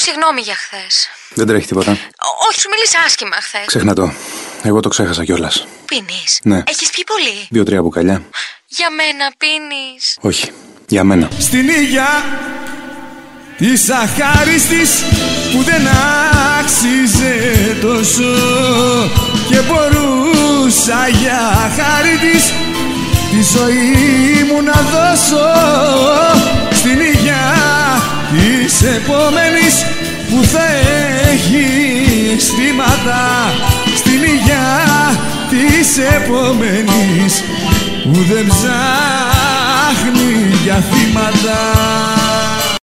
συγγνώμη για χθες. Δεν τρέχει τίποτα. Όχι, σου μίλησα άσχημα χθες. Ξέχνα το. Εγώ το ξέχασα κιόλας. Πίνεις? Ναι. Έχεις πιει πολύ? 2-3 μπουκαλιά. Για μένα πίνεις? Όχι, για μένα. Στην υγειά της αχάριστης που δεν άξιζε τόσο και μπορούσα για χάρη της τη ζωή μου να δώσω. Στην υγειά της επόμενης που θα έχει αισθήματα, στην υγειά της επόμενης που δεν ψάχνει για θύματα.